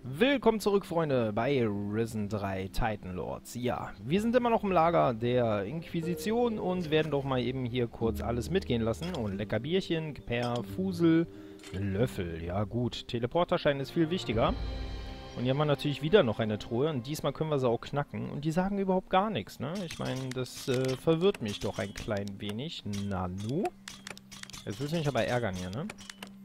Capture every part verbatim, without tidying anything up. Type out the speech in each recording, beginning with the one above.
Willkommen zurück, Freunde, bei Risen drei Titan Lords. Ja, wir sind immer noch im Lager der Inquisition und werden doch mal eben hier kurz alles mitgehen lassen. Und lecker Bierchen, Per, Fusel, Löffel. Ja gut, Teleporterschein ist viel wichtiger. Und hier haben wir natürlich wieder noch eine Truhe und diesmal können wir sie auch knacken. Und die sagen überhaupt gar nichts, ne? Ich meine, das äh, verwirrt mich doch ein klein wenig. Nanu? Jetzt willst du mich aber ärgern hier, ne?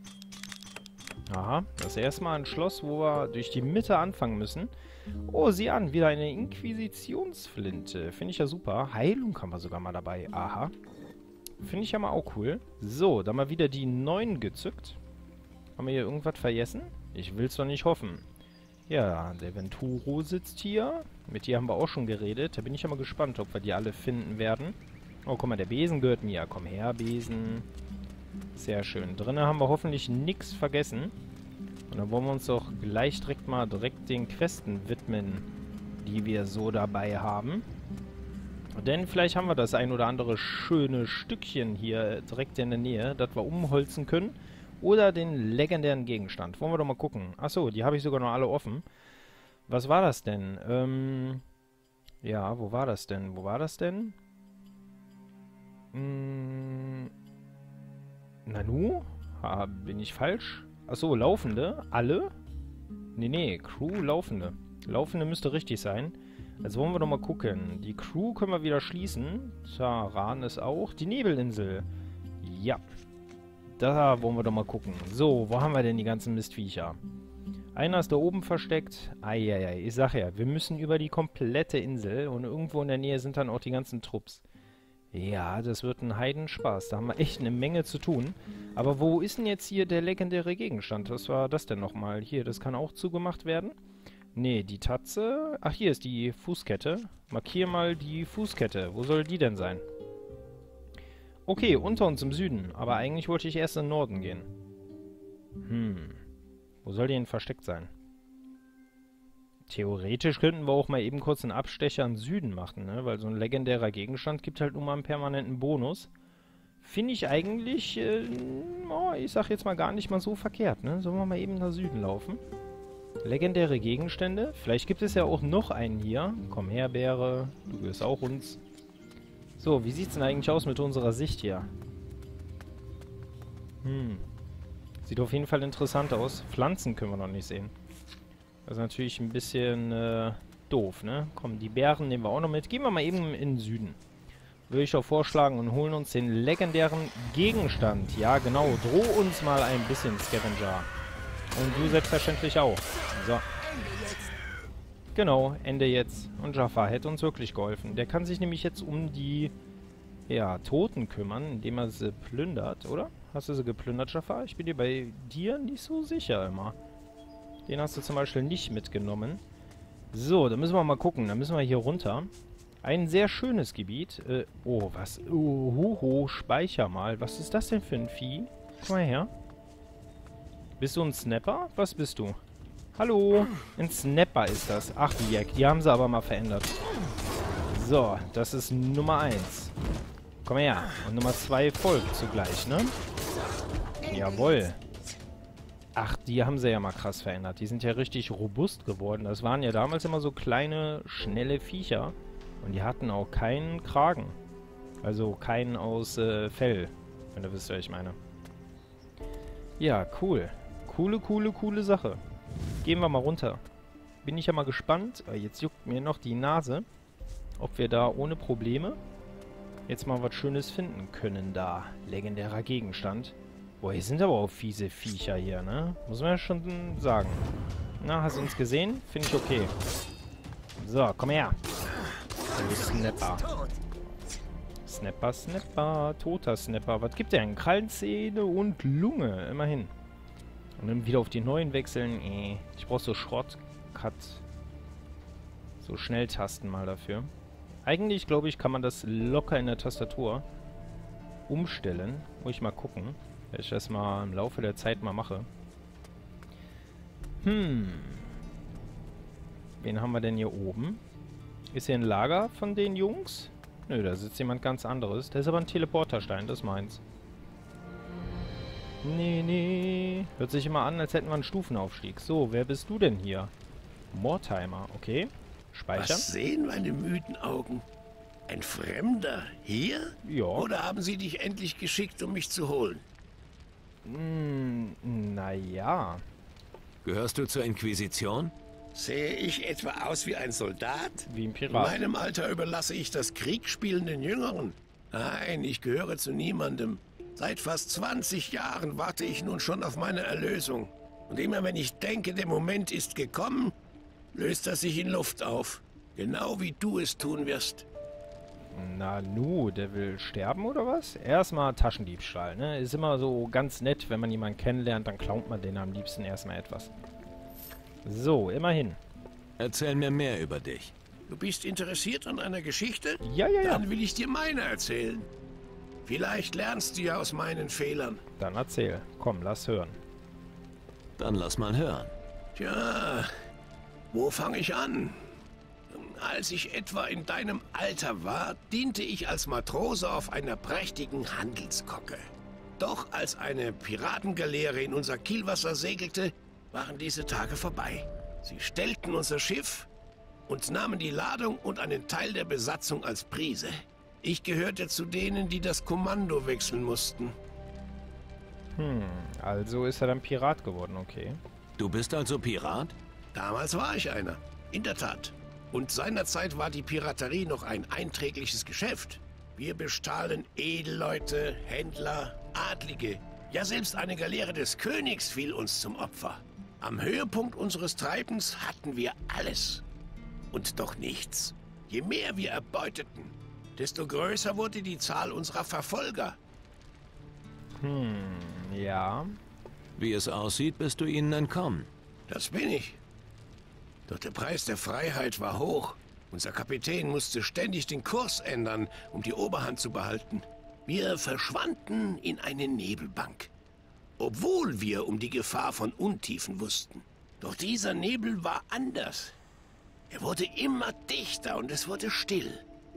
Aha, das ist erstmal ein Schloss, wo wir durch die Mitte anfangen müssen. Oh, sieh an, wieder eine Inquisitionsflinte. Finde ich ja super. Heilung haben wir sogar mal dabei. Aha. Finde ich ja mal auch cool. So, dann mal wieder die neun gezückt. Haben wir hier irgendwas vergessen? Ich will es doch nicht hoffen. Ja, der Venturo sitzt hier. Mit dir haben wir auch schon geredet. Da bin ich ja mal gespannt, ob wir die alle finden werden. Oh, guck mal, der Besen gehört mir. Komm her, Besen. Sehr schön. Drinnen haben wir hoffentlich nichts vergessen. Und dann wollen wir uns doch gleich direkt mal direkt den Questen widmen, die wir so dabei haben. Denn vielleicht haben wir das ein oder andere schöne Stückchen hier direkt in der Nähe, das wir umholzen können. Oder den legendären Gegenstand. Wollen wir doch mal gucken. Achso, die habe ich sogar noch alle offen. Was war das denn? Ähm, ja, wo war das denn? Wo war das denn? Hm... Nanu? Ha, bin ich falsch? Achso, Laufende? Alle? Nee, nee, Crew, Laufende. Laufende müsste richtig sein. Jetzt wollen wir doch mal gucken. Die Crew können wir wieder schließen. Taran ist auch. Die Nebelinsel. Ja. Da wollen wir doch mal gucken. So, wo haben wir denn die ganzen Mistviecher? Einer ist da oben versteckt. Eieiei, ich sag ja, wir müssen über die komplette Insel. Und irgendwo in der Nähe sind dann auch die ganzen Trupps. Ja, das wird ein Heidenspaß. Da haben wir echt eine Menge zu tun. Aber wo ist denn jetzt hier der legendäre Gegenstand? Was war das denn nochmal? Hier, das kann auch zugemacht werden. Nee, die Tatze. Ach, hier ist die Fußkette. Markier mal die Fußkette. Wo soll die denn sein? Okay, unter uns im Süden. Aber eigentlich wollte ich erst in den Norden gehen. Hm. Wo soll die denn versteckt sein? Theoretisch könnten wir auch mal eben kurz einen Abstecher in den Süden machen, ne? Weil so ein legendärer Gegenstand gibt halt nur mal einen permanenten Bonus. Finde ich eigentlich, äh, oh, ich sag jetzt mal gar nicht mal so verkehrt, ne? Sollen wir mal eben nach Süden laufen? Legendäre Gegenstände? Vielleicht gibt es ja auch noch einen hier. Komm her, Bäre. Du gehörst auch uns. So, wie sieht's denn eigentlich aus mit unserer Sicht hier? Hm. Sieht auf jeden Fall interessant aus. Pflanzen können wir noch nicht sehen. Das ist natürlich ein bisschen äh, doof, ne? Komm, die Bären nehmen wir auch noch mit. Gehen wir mal eben in den Süden. Würde ich auch vorschlagen und holen uns den legendären Gegenstand. Ja, genau. Droh uns mal ein bisschen, Scavenger. Und du selbstverständlich auch. So. Genau, Ende jetzt. Und Jafar hätte uns wirklich geholfen. Der kann sich nämlich jetzt um die, ja, Toten kümmern, indem er sie plündert, oder? Hast du sie geplündert, Jafar? Ich bin dir bei dir nicht so sicher immer. Den hast du zum Beispiel nicht mitgenommen. So, da müssen wir mal gucken. Da müssen wir hier runter. Ein sehr schönes Gebiet. Äh, oh, was? Oh, hoho, speicher mal. Was ist das denn für ein Vieh? Komm mal her. Bist du ein Snapper? Was bist du? Hallo? Ein Snapper ist das. Ach, die Jack. Die haben sie aber mal verändert. So, das ist Nummer eins. Komm mal her. Und Nummer zwei folgt zugleich, ne? Jawohl. Ach, die haben sie ja mal krass verändert. Die sind ja richtig robust geworden. Das waren ja damals immer so kleine, schnelle Viecher. Und die hatten auch keinen Kragen. Also keinen aus äh, Fell. Wenn du wisst, was ich meine. Ja, cool. Coole, coole, coole Sache. Gehen wir mal runter. Bin ich ja mal gespannt. Jetzt juckt mir noch die Nase. Ob wir da ohne Probleme jetzt mal was Schönes finden können da. Legendärer Gegenstand. Boah, hier sind aber auch fiese Viecher hier, ne? Muss man ja schon sagen. Na, hast du uns gesehen? Finde ich okay. So, komm her. Du Snapper. Snapper, Snapper. Toter Snapper. Was gibt der denn? Krallenzähne und Lunge. Immerhin. Und dann wieder auf die neuen wechseln. Äh, ich brauche so Shortcut. So Schnelltasten mal dafür. Eigentlich, glaube ich, kann man das locker in der Tastatur umstellen. Muss ich mal gucken. Wenn ich das mal im Laufe der Zeit mal mache. Hm. Wen haben wir denn hier oben? Ist hier ein Lager von den Jungs? Nö, da sitzt jemand ganz anderes. Das ist aber ein Teleporterstein, das ist meins. Nee, nee. Hört sich immer an, als hätten wir einen Stufenaufstieg. So, wer bist du denn hier? Mortimer, okay. Speichern. Was sehen meine müden Augen? Ein Fremder hier? Ja. Oder haben sie dich endlich geschickt, um mich zu holen? Hm, naja. Gehörst du zur Inquisition? Sehe ich etwa aus wie ein Soldat? Wie ein In Pirat. meinem Alter überlasse ich das Kriegspielen den Jüngeren. Nein, ich gehöre zu niemandem. Seit fast zwanzig Jahren warte ich nun schon auf meine Erlösung. Und immer wenn ich denke, der Moment ist gekommen, löst er sich in Luft auf. Genau wie du es tun wirst. Na nu, der will sterben oder was? Erstmal Taschendiebstahl, ne? Ist immer so ganz nett, wenn man jemanden kennenlernt, dann klaut man den am liebsten erstmal etwas. So, immerhin. Erzähl mir mehr über dich. Du bist interessiert an einer Geschichte? Ja, ja, ja. Dann will ich dir meine erzählen. Vielleicht lernst du ja aus meinen Fehlern. Dann erzähl. Komm, lass hören. Dann lass mal hören. Tja, wo fange ich an? Als ich etwa in deinem Alter war, diente ich als Matrose auf einer prächtigen Handelskogge. Doch als eine Piratengaleere in unser Kielwasser segelte, waren diese Tage vorbei. Sie stellten unser Schiff und nahmen die Ladung und einen Teil der Besatzung als Prise. Ich gehörte zu denen, die das Kommando wechseln mussten. Hm, also ist er dann Pirat geworden, okay. Du bist also Pirat? Damals war ich einer, in der Tat. Und seinerzeit war die Piraterie noch ein einträgliches Geschäft. Wir bestahlen Edelleute, Händler, Adlige. Ja, selbst eine Galeere des Königs fiel uns zum Opfer. Am Höhepunkt unseres Treibens hatten wir alles. Und doch nichts. Je mehr wir erbeuteten, desto größer wurde die Zahl unserer Verfolger. Hm, ja. Wie es aussieht, bist du ihnen entkommen. Das bin ich. Doch der Preis der Freiheit war hoch. Unser Kapitän musste ständig den Kurs ändern, um die Oberhand zu behalten. Wir verschwanden in eine Nebelbank, obwohl wir um die Gefahr von Untiefen wussten. Doch dieser Nebel war anders. Er wurde immer dichter und es wurde still.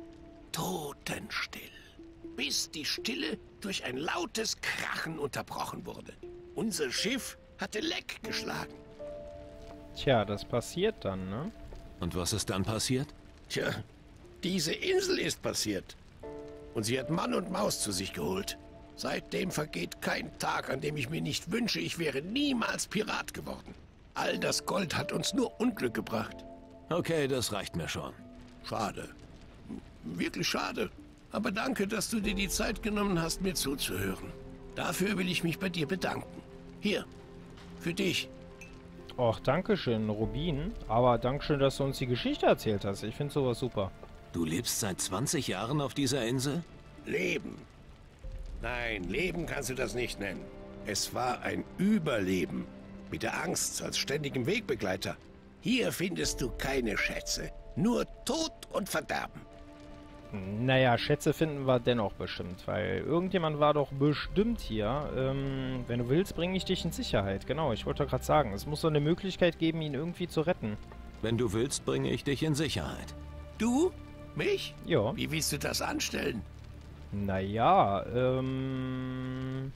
Totenstill. Bis die Stille durch ein lautes Krachen unterbrochen wurde. Unser Schiff hatte Leck geschlagen. Tja, das passiert dann, ne? Und was ist dann passiert? Tja, diese Insel ist passiert. Und sie hat Mann und Maus zu sich geholt. Seitdem vergeht kein Tag, an dem ich mir nicht wünsche, ich wäre niemals Pirat geworden. All das Gold hat uns nur Unglück gebracht. Okay, das reicht mir schon. Schade. Wirklich schade. Aber danke, dass du dir die Zeit genommen hast, mir zuzuhören. Dafür will ich mich bei dir bedanken. Hier, für dich. Och, dankeschön, Rubin. Aber dankeschön, dass du uns die Geschichte erzählt hast. Ich finde sowas super. Du lebst seit zwanzig Jahren auf dieser Insel? Leben. Nein, Leben kannst du das nicht nennen. Es war ein Überleben. Mit der Angst als ständigem Wegbegleiter. Hier findest du keine Schätze. Nur Tod und Verderben. Naja, Schätze finden wir dennoch bestimmt, weil irgendjemand war doch bestimmt hier. Ähm, wenn du willst, bringe ich dich in Sicherheit. Genau, ich wollte gerade sagen, es muss so eine Möglichkeit geben, ihn irgendwie zu retten. Wenn du willst, bringe ich dich in Sicherheit. Du? Mich? Ja. Wie willst du das anstellen? Naja, ähm...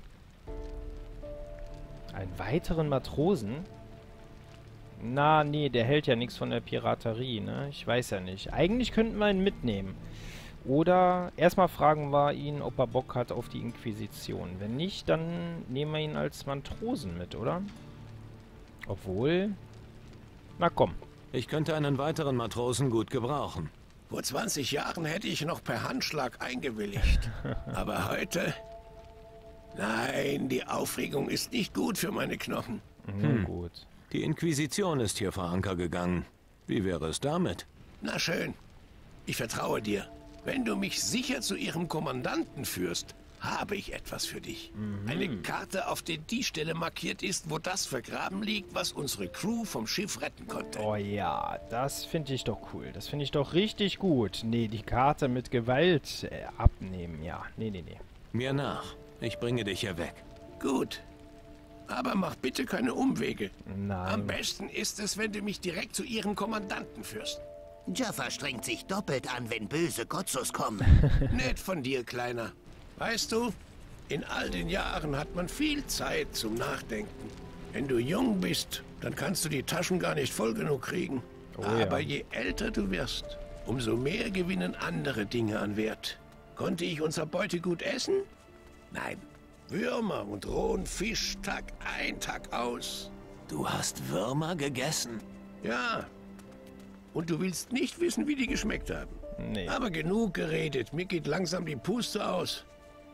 einen weiteren Matrosen? Na, nee, der hält ja nichts von der Piraterie, ne? Ich weiß ja nicht. Eigentlich könnten wir ihn mitnehmen. Oder erstmal fragen wir ihn, ob er Bock hat auf die Inquisition. Wenn nicht, dann nehmen wir ihn als Matrosen mit, oder? Obwohl... Na komm. Ich könnte einen weiteren Matrosen gut gebrauchen. Vor zwanzig Jahren hätte ich noch per Handschlag eingewilligt. Aber heute... Nein, die Aufregung ist nicht gut für meine Knochen. Nun gut. Die Inquisition ist hier vor Anker gegangen. Wie wäre es damit? Na schön. Ich vertraue dir. Wenn du mich sicher zu ihrem Kommandanten führst, habe ich etwas für dich. Mhm. Eine Karte, auf der die Stelle markiert ist, wo das vergraben liegt, was unsere Crew vom Schiff retten konnte. Oh ja, das finde ich doch cool. Das finde ich doch richtig gut. Nee, die Karte mit Gewalt äh, abnehmen, ja. Nee, nee, nee. Mir nach. Ich bringe dich hier weg. Gut. Aber mach bitte keine Umwege. Nein. Am besten ist es, wenn du mich direkt zu ihrem Kommandanten führst. Jaffa strengt sich doppelt an, wenn böse Gotzos kommen. Nett von dir, Kleiner. Weißt du, In all den Jahren hat man viel Zeit zum Nachdenken. Wenn du jung bist, dann kannst du die Taschen gar nicht voll genug kriegen. Oh, Aber ja. je älter du wirst, umso mehr gewinnen andere Dinge an Wert. Konnte ich unser Beutegut essen? Nein. Würmer und rohen Fisch Tag ein, Tag aus. Du hast Würmer gegessen? Ja. Und du willst nicht wissen, wie die geschmeckt haben. Nee. Aber genug geredet. Mir geht langsam die Puste aus.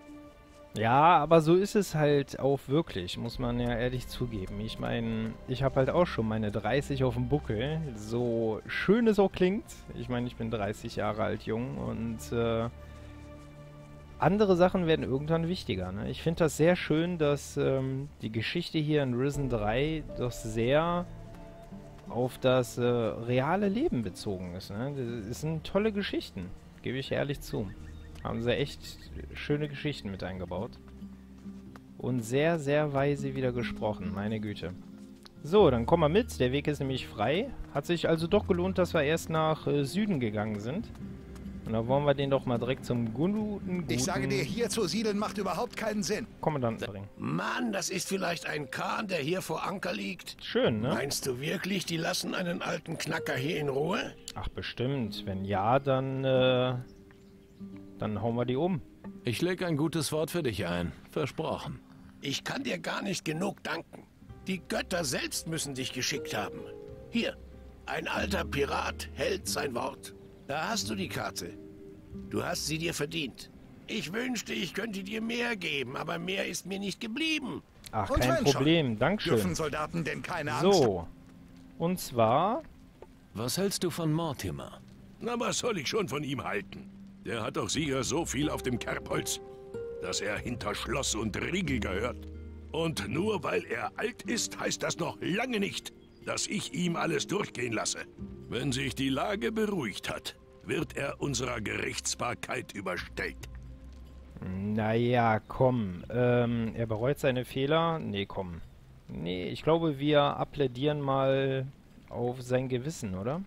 Ja, aber so ist es halt auch wirklich, muss man ja ehrlich zugeben. Ich meine, ich habe halt auch schon meine dreißig auf dem Buckel. So schön es auch klingt. Ich meine, ich bin dreißig Jahre alt jung und äh, andere Sachen werden irgendwann wichtiger. Ne? Ich finde das sehr schön, dass ähm, die Geschichte hier in Risen drei doch sehr auf das äh, reale Leben bezogen ist. Ne? Das sind tolle Geschichten, gebe ich ehrlich zu. Haben sie echt schöne Geschichten mit eingebaut. Und sehr, sehr weise wieder gesprochen, meine Güte. So, dann kommen wir mit. Der Weg ist nämlich frei. Hat sich also doch gelohnt, dass wir erst nach äh, Süden gegangen sind. Und da wollen wir den doch mal direkt zum guten, guten Ich sage dir, hier zu siedeln macht überhaupt keinen Sinn. Kommandanten bringen. Mann, das ist vielleicht ein Kahn, der hier vor Anker liegt. Schön, ne? Meinst du wirklich, die lassen einen alten Knacker hier in Ruhe? Ach, bestimmt. Wenn ja, dann, äh, dann hauen wir die um. Ich leg ein gutes Wort für dich ein. Versprochen. Ich kann dir gar nicht genug danken. Die Götter selbst müssen dich geschickt haben. Hier, ein alter Pirat hält sein Wort. Da hast du die Karte. Du hast sie dir verdient. Ich wünschte, ich könnte dir mehr geben, aber mehr ist mir nicht geblieben. Ach, Und kein wenn schon. Problem. Dankeschön. Dürfen Soldaten denn keine Angst haben? So. Und zwar... Was hältst du von Mortimer? Na, was soll ich schon von ihm halten? Der hat doch sicher so viel auf dem Kerbholz, dass er hinter Schloss und Riegel gehört. Und nur weil er alt ist, heißt das noch lange nicht, dass ich ihm alles durchgehen lasse. Wenn sich die Lage beruhigt hat, wird er unserer Gerichtsbarkeit überstellt. Naja, komm. Ähm, er bereut seine Fehler? Nee, komm. Nee, ich glaube, wir applädieren mal auf sein Gewissen, oder?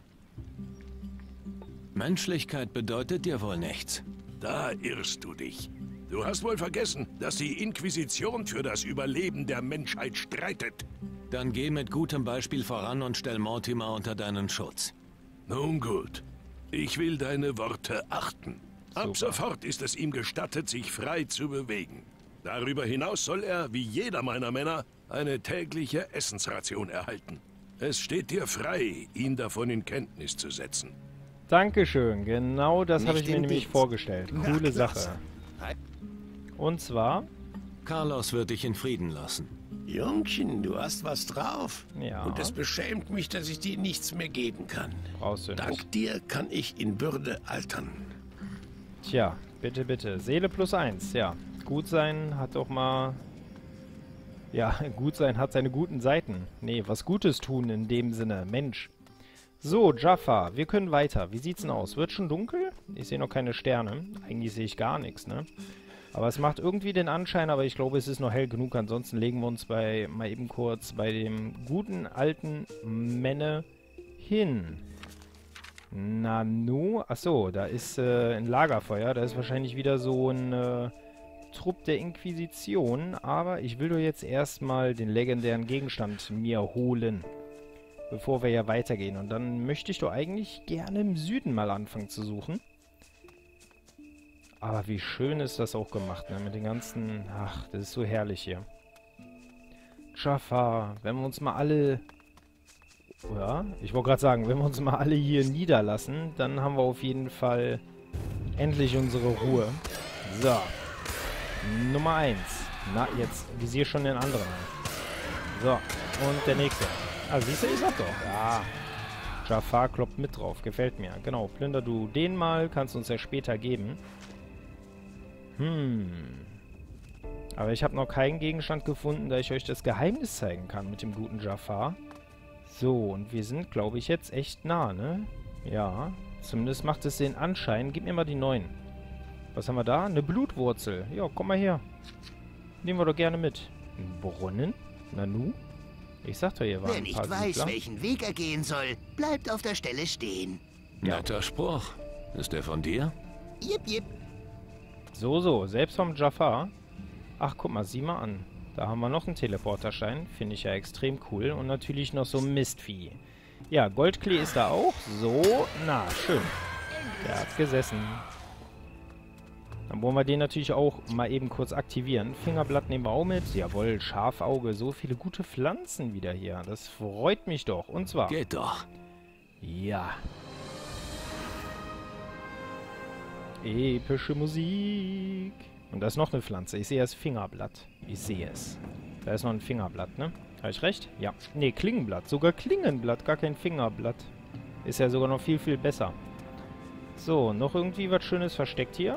Menschlichkeit bedeutet dir wohl nichts. Da irrst du dich. Du hast wohl vergessen, dass die Inquisition für das Überleben der Menschheit streitet. Dann geh mit gutem Beispiel voran und stell Mortimer unter deinen Schutz. Nun gut. Ich will deine Worte achten. Ab Super. sofort ist es ihm gestattet, sich frei zu bewegen. Darüber hinaus soll er, wie jeder meiner Männer, eine tägliche Essensration erhalten. Es steht dir frei, ihn davon in Kenntnis zu setzen. Dankeschön. Genau das habe ich Nicht mir im nämlich Dienst. vorgestellt. Na, Coole klasse. Sache. Und zwar... Carlos wird dich in Frieden lassen. Jungchen, du hast was drauf. Ja. Und es beschämt mich, dass ich dir nichts mehr geben kann. Brauchst du nicht. Dank dir kann ich in Würde altern. Tja, bitte, bitte. Seele plus eins, ja. Gut sein hat doch mal... Ja, gut sein hat seine guten Seiten. Nee, was Gutes tun in dem Sinne. Mensch. So, Jaffa, wir können weiter. Wie sieht's denn aus? Wird schon dunkel? Ich sehe noch keine Sterne. Eigentlich sehe ich gar nichts, ne? Aber es macht irgendwie den Anschein, aber ich glaube, es ist noch hell genug. Ansonsten legen wir uns bei mal eben kurz bei dem guten alten Menne hin. Nanu. Achso, da ist äh, ein Lagerfeuer. Da ist wahrscheinlich wieder so ein äh, Trupp der Inquisition. Aber ich will doch jetzt erstmal den legendären Gegenstand mir holen, bevor wir ja weitergehen. Und dann möchte ich doch eigentlich gerne im Süden mal anfangen zu suchen. Aber wie schön ist das auch gemacht, ne? Mit den ganzen... Ach, das ist so herrlich hier. Jaffa, wenn wir uns mal alle... Ja, ich wollte gerade sagen, wenn wir uns mal alle hier niederlassen, dann haben wir auf jeden Fall endlich unsere Ruhe. So. Nummer eins. Na, jetzt visier schon den anderen an. So, und der nächste. Ah, siehst du, ich sag doch. Ja. Jaffa kloppt mit drauf. Gefällt mir. Genau, plünder du den mal. Kannst uns ja später geben. Hm. Aber ich habe noch keinen Gegenstand gefunden, da ich euch das Geheimnis zeigen kann mit dem guten Jaffa. So, und wir sind, glaube ich, jetzt echt nah, ne? Ja. Zumindest macht es den Anschein. Gib mir mal die neuen. Was haben wir da? Eine Blutwurzel. Ja, komm mal her. Nehmen wir doch gerne mit. Ein Brunnen? Nanu? Ich sag doch, ihr wart Wer ein nicht paar weiß, Siedler. welchen Weg er gehen soll, bleibt auf der Stelle stehen. Ja. Netter Spruch. Ist der von dir? Jip, jip. So, so. Selbst vom Jaffa. Ach, guck mal, sieh mal an. Da haben wir noch einen Teleporterstein. Finde ich ja extrem cool. Und natürlich noch so ein Mistvieh. Ja, Goldklee ist da auch. So, na, schön. Der hat gesessen. Dann wollen wir den natürlich auch mal eben kurz aktivieren. Fingerblatt nehmen wir auch mit. Jawohl, Schafauge. So viele gute Pflanzen wieder hier. Das freut mich doch. Und zwar... Geht doch. Ja. Epische Musik. Und da ist noch eine Pflanze. Ich sehe das Fingerblatt. Ich sehe es. Da ist noch ein Fingerblatt, ne? Habe ich recht? Ja. Ne, Klingenblatt. Sogar Klingenblatt. Gar kein Fingerblatt. Ist ja sogar noch viel, viel besser. So, noch irgendwie was Schönes versteckt hier.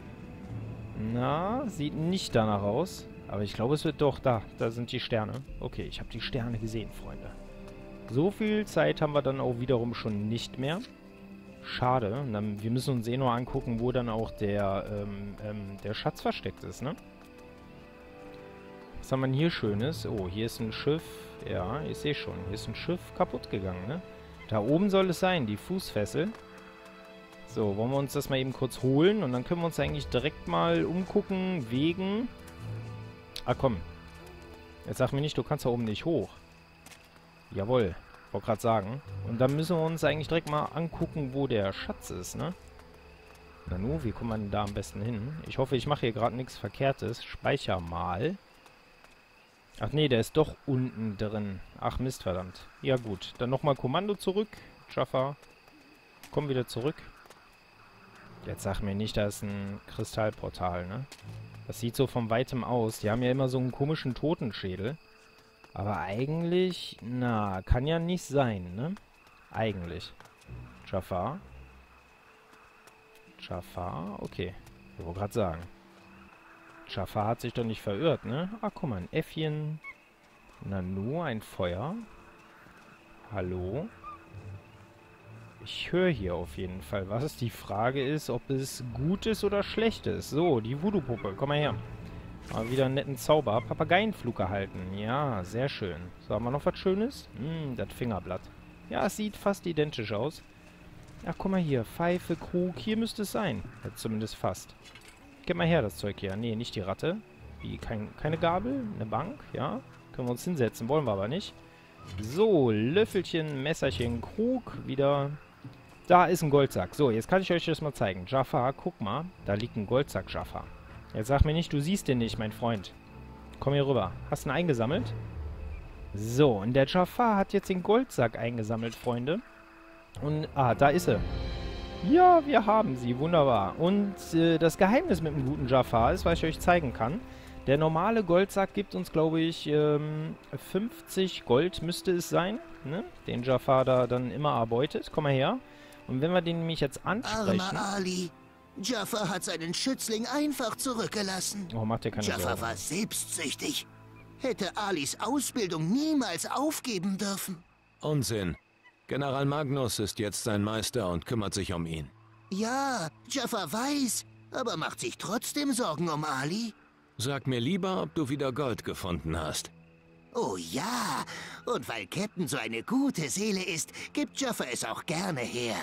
Na, sieht nicht danach aus. Aber ich glaube, es wird doch da. Da sind die Sterne. Okay, ich habe die Sterne gesehen, Freunde. So viel Zeit haben wir dann auch wiederum schon nicht mehr. Schade. Und dann, wir müssen uns eh nur angucken, wo dann auch der, ähm, ähm, der Schatz versteckt ist, ne? Was haben wir denn hier Schönes? Oh, hier ist ein Schiff. Ja, ich sehe schon. Hier ist ein Schiff kaputt gegangen, ne? Da oben soll es sein, die Fußfessel. So, wollen wir uns das mal eben kurz holen. Und dann können wir uns eigentlich direkt mal umgucken wegen... Ah, komm. Jetzt sag mir nicht, du kannst da oben nicht hoch. Jawohl. Wollte gerade sagen. Und dann müssen wir uns eigentlich direkt mal angucken, wo der Schatz ist, ne? Nanu, wie kommt man denn da am besten hin? Ich hoffe, ich mache hier gerade nichts Verkehrtes. Speicher mal. Ach nee, der ist doch unten drin. Ach Mist, verdammt. Ja gut, dann nochmal Kommando zurück. Jaffa, komm wieder zurück. Jetzt sag mir nicht, da ist ein Kristallportal, ne? Das sieht so von Weitem aus. Die haben ja immer so einen komischen Totenschädel. Aber eigentlich, na, kann ja nicht sein, ne? Eigentlich. Jaffa. Jaffa, okay. Ich wollte gerade sagen. Jaffa hat sich doch nicht verirrt, ne? Ah, guck mal, ein Äffchen. Nanu, ein Feuer. Hallo? Ich höre hier auf jeden Fall was. Die Frage ist, ob es gut ist oder schlecht ist. So, die Voodoo-Puppe, komm mal her. Mal wieder einen netten Zauber. Papageienflug erhalten. Ja, sehr schön. So, haben wir noch was Schönes? Hm, das Fingerblatt. Ja, es sieht fast identisch aus. Ach, guck mal hier. Pfeife, Krug. Hier müsste es sein. Ja, zumindest fast. Gib mal her, das Zeug hier. Nee, nicht die Ratte. Wie, kein, keine Gabel? Eine Bank? Ja. Können wir uns hinsetzen. Wollen wir aber nicht. So, Löffelchen, Messerchen, Krug. Wieder. Da ist ein Goldsack. So, jetzt kann ich euch das mal zeigen. Jaffa, guck mal. Da liegt ein Goldsack, Jaffa. Jetzt sag mir nicht, du siehst den nicht, mein Freund. Komm hier rüber. Hast du ihn eingesammelt? So, und der Jaffa hat jetzt den Goldsack eingesammelt, Freunde. Und, ah, da ist er. Ja, wir haben sie. Wunderbar. Und äh, das Geheimnis mit dem guten Jaffa ist, was ich euch zeigen kann. Der normale Goldsack gibt uns, glaube ich, ähm, fünfzig Gold müsste es sein, ne? Den Jaffa da dann immer erbeutet. Komm mal her. Und wenn wir den nämlich jetzt ansprechen... Armer Ali. Jaffa hat seinen Schützling einfach zurückgelassen. Oh, macht dir keine Jaffa Sorgen. war selbstsüchtig. Hätte Alis Ausbildung niemals aufgeben dürfen. Unsinn. General Magnus ist jetzt sein Meister und kümmert sich um ihn. Ja, Jaffa weiß, aber macht sich trotzdem Sorgen um Ali. Sag mir lieber, ob du wieder Gold gefunden hast. Oh ja, und weil Captain so eine gute Seele ist, gibt Jaffa es auch gerne her.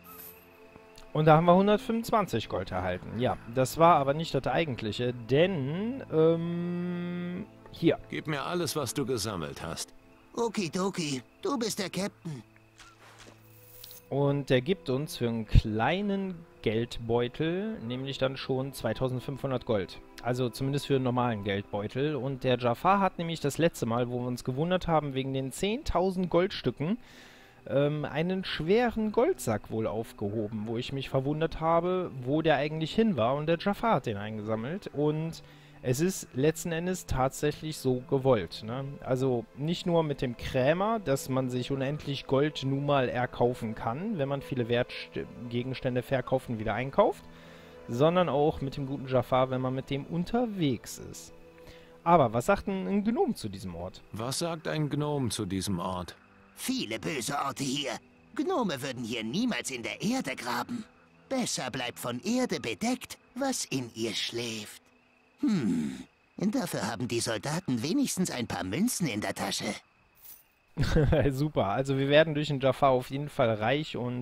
Und da haben wir hundertfünfundzwanzig Gold erhalten. Ja, das war aber nicht das eigentliche, denn, ähm, hier. Gib mir alles, was du gesammelt hast. Okidoki, du bist der Captain. Und der gibt uns für einen kleinen Geldbeutel, nämlich dann schon zweitausendfünfhundert Gold. Also zumindest für einen normalen Geldbeutel. Und der Jaffa hat nämlich das letzte Mal, wo wir uns gewundert haben, wegen den zehntausend Goldstücken, ähm, einen schweren Goldsack wohl aufgehoben, wo ich mich verwundert habe, wo der eigentlich hin war. Und der Jaffa hat den eingesammelt. Und es ist letzten Endes tatsächlich so gewollt, ne? Also nicht nur mit dem Krämer, dass man sich unendlich Gold nun mal erkaufen kann, wenn man viele Wertgegenstände verkauft und wieder einkauft, sondern auch mit dem guten Jaffa, wenn man mit dem unterwegs ist. Aber was sagt denn ein Gnom zu diesem Ort? Was sagt ein Gnom zu diesem Ort? Viele böse Orte hier. Gnome würden hier niemals in der Erde graben. Besser bleibt von Erde bedeckt, was in ihr schläft. Hm, dafür haben die Soldaten wenigstens ein paar Münzen in der Tasche. Super, also wir werden durch den Jaffa auf jeden Fall reich und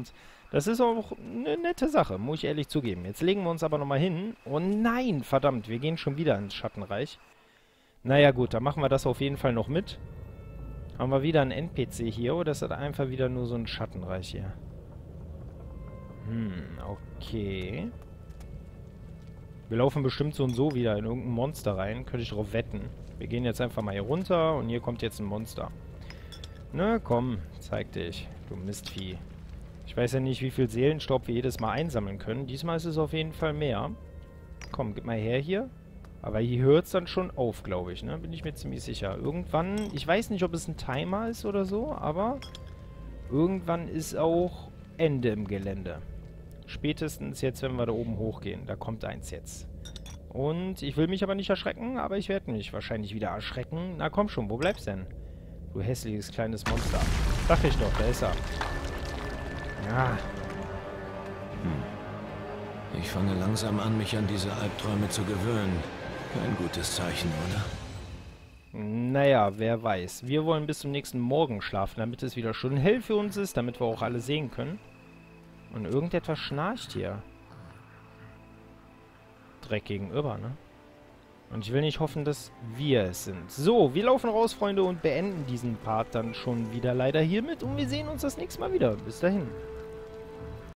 Das ist auch eine nette Sache, muss ich ehrlich zugeben. Jetzt legen wir uns aber nochmal hin. Oh nein, verdammt, wir gehen schon wieder ins Schattenreich. Naja gut, dann machen wir das auf jeden Fall noch mit. Haben wir wieder einen N P C hier oder ist das einfach wieder nur so ein Schattenreich hier? Hm, okay. Wir laufen bestimmt so und so wieder in irgendein Monster rein. Könnte ich drauf wetten. Wir gehen jetzt einfach mal hier runter und hier kommt jetzt ein Monster. Na komm, zeig dich, du Mistvieh. Ich weiß ja nicht, wie viel Seelenstaub wir jedes Mal einsammeln können. Diesmal ist es auf jeden Fall mehr. Komm, gib mal her hier. Aber hier hört es dann schon auf, glaube ich, ne? Bin ich mir ziemlich sicher. Irgendwann, ich weiß nicht, ob es ein Timer ist oder so, aber irgendwann ist auch Ende im Gelände. Spätestens jetzt, wenn wir da oben hochgehen. Da kommt eins jetzt. Und ich will mich aber nicht erschrecken, aber ich werde mich wahrscheinlich wieder erschrecken. Na komm schon, wo bleibst denn? Du hässliches kleines Monster. Sag ich doch, da ist er. Ja. Hm. Ich fange langsam an, mich an diese Albträume zu gewöhnen. Kein gutes Zeichen, oder? Naja, wer weiß. Wir wollen bis zum nächsten Morgen schlafen, damit es wieder schön hell für uns ist, damit wir auch alle sehen können. Und irgendetwas schnarcht hier. Dreck gegenüber, ne? Und ich will nicht hoffen, dass wir es sind. So, wir laufen raus, Freunde, und beenden diesen Part dann schon wieder leider hiermit. Und wir sehen uns das nächste Mal wieder. Bis dahin.